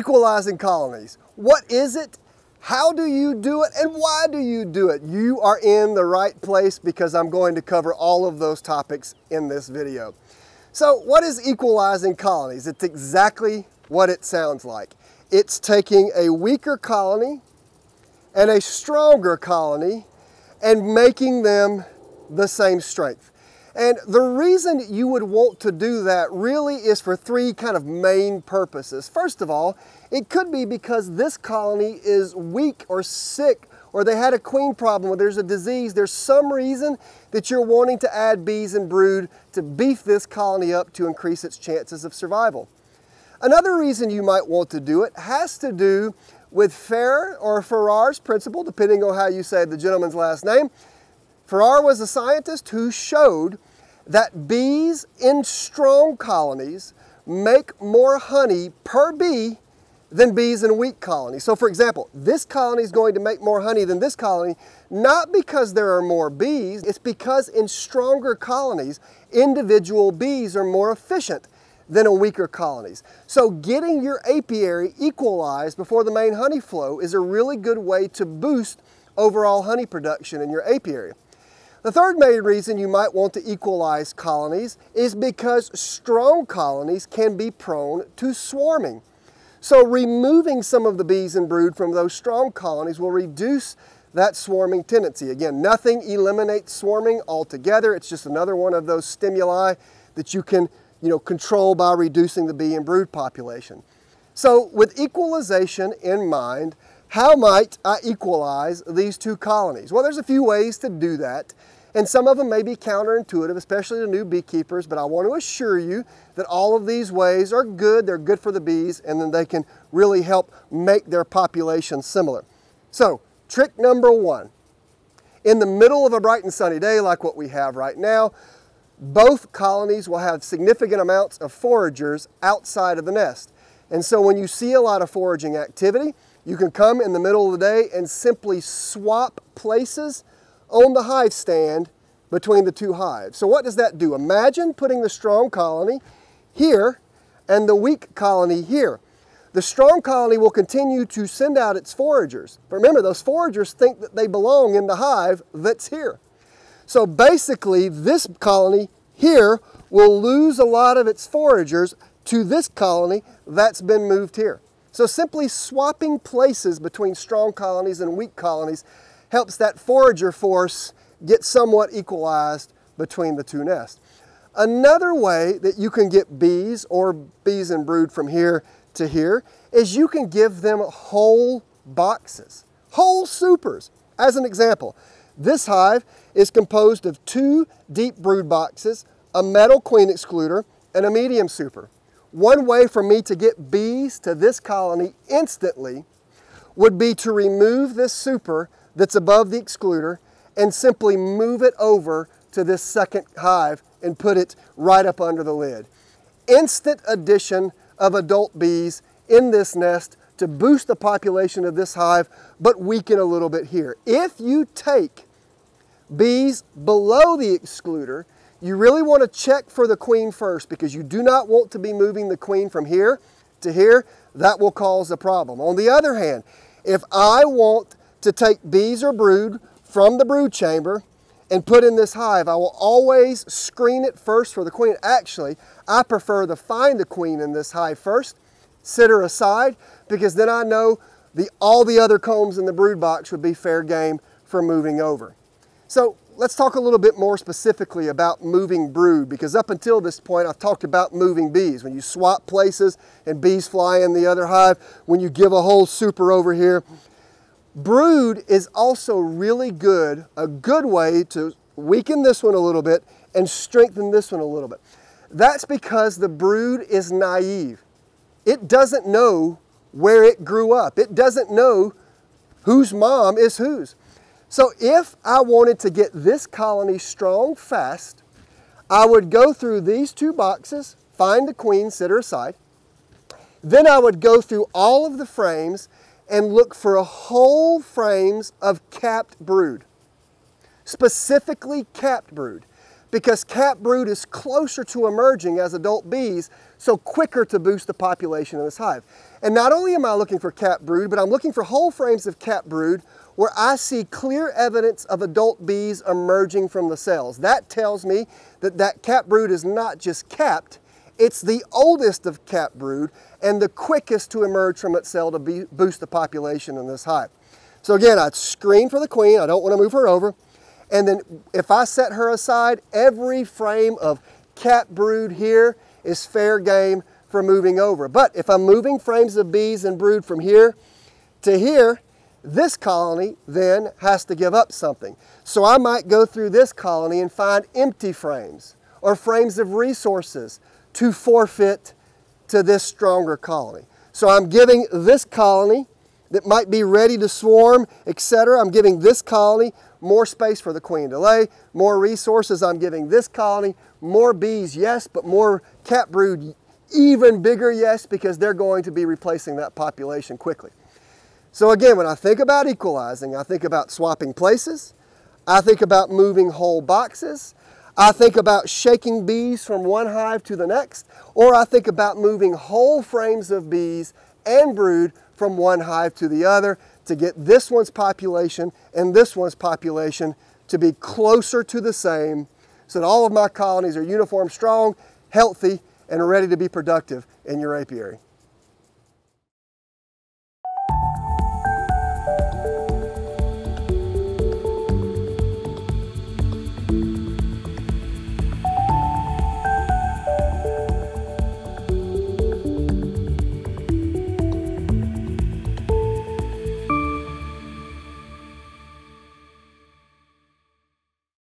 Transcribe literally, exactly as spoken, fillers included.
Equalizing colonies. What is it? How do you do it? And why do you do it? You are in the right place because I'm going to cover all of those topics in this video. So what is equalizing colonies? It's exactly what it sounds like. It's taking a weaker colony and a stronger colony and making them the same strength. And the reason you would want to do that really is for three kind of main purposes. First of all, it could be because this colony is weak or sick, or they had a queen problem, or there's a disease. There's some reason that you're wanting to add bees and brood to beef this colony up to increase its chances of survival. Another reason you might want to do it has to do with Ferrer or Ferrar's principle, depending on how you say the gentleman's last name. Ferrar was a scientist who showed that bees in strong colonies make more honey per bee than bees in weak colonies. So for example, this colony is going to make more honey than this colony, not because there are more bees, it's because in stronger colonies, individual bees are more efficient than in weaker colonies. So getting your apiary equalized before the main honey flow is a really good way to boost overall honey production in your apiary. The third main reason you might want to equalize colonies is because strong colonies can be prone to swarming. So removing some of the bees and brood from those strong colonies will reduce that swarming tendency. Again, nothing eliminates swarming altogether. It's just another one of those stimuli that you can, you know, control by reducing the bee and brood population. So with equalization in mind, how might I equalize these two colonies? Well, there's a few ways to do that, and some of them may be counterintuitive, especially to new beekeepers, but I want to assure you that all of these ways are good, they're good for the bees, and then they can really help make their population similar. So, trick number one. In the middle of a bright and sunny day like what we have right now, both colonies will have significant amounts of foragers outside of the nest. And so when you see a lot of foraging activity, you can come in the middle of the day and simply swap places on the hive stand between the two hives. So what does that do? Imagine putting the strong colony here and the weak colony here. The strong colony will continue to send out its foragers. But remember, those foragers think that they belong in the hive that's here. So basically, this colony here will lose a lot of its foragers to this colony that's been moved here. So simply swapping places between strong colonies and weak colonies helps that forager force get somewhat equalized between the two nests. Another way that you can get bees or bees and brood from here to here is you can give them whole boxes, whole supers. As an example, this hive is composed of two deep brood boxes, a metal queen excluder, and a medium super. One way for me to get bees to this colony instantly would be to remove this super that's above the excluder and simply move it over to this second hive and put it right up under the lid. Instant addition of adult bees in this nest to boost the population of this hive, but weaken a little bit here. If you take bees below the excluder, you really want to check for the queen first, because you do not want to be moving the queen from here to here. That will cause a problem. On the other hand, if I want to take bees or brood from the brood chamber and put in this hive, I will always screen it first for the queen. Actually, I prefer to find the queen in this hive first, sit her aside, because then I know the, all the other combs in the brood box would be fair game for moving over. So let's talk a little bit more specifically about moving brood, because up until this point I've talked about moving bees. When you swap places and bees fly in the other hive, when you give a whole super over here. Brood is also really good, a good way to weaken this one a little bit and strengthen this one a little bit. That's because the brood is naive. It doesn't know where it grew up. It doesn't know whose mom is whose. So if I wanted to get this colony strong fast, I would go through these two boxes, find the queen, sit her aside. Then I would go through all of the frames and look for a whole frames of capped brood. Specifically capped brood, because capped brood is closer to emerging as adult bees, so quicker to boost the population in this hive. And not only am I looking for capped brood, but I'm looking for whole frames of capped brood where I see clear evidence of adult bees emerging from the cells. That tells me that that capped brood is not just capped, it's the oldest of capped brood and the quickest to emerge from its cell to be, boost the population in this hive. So again, I'd screen for the queen. I don't want to move her over. And then if I set her aside, every frame of capped brood here is fair game for moving over. But if I'm moving frames of bees and brood from here to here, this colony then has to give up something. So I might go through this colony and find empty frames or frames of resources to forfeit to this stronger colony. So I'm giving this colony that might be ready to swarm, et cetera. I'm giving this colony more space for the queen to lay, more resources. I'm giving this colony more bees, yes, but more capped brood, even bigger, yes, because they're going to be replacing that population quickly. So again, when I think about equalizing, I think about swapping places, I think about moving whole boxes, I think about shaking bees from one hive to the next, or I think about moving whole frames of bees and brood from one hive to the other to get this one's population and this one's population to be closer to the same so that all of my colonies are uniform, strong, healthy, and ready to be productive in your apiary.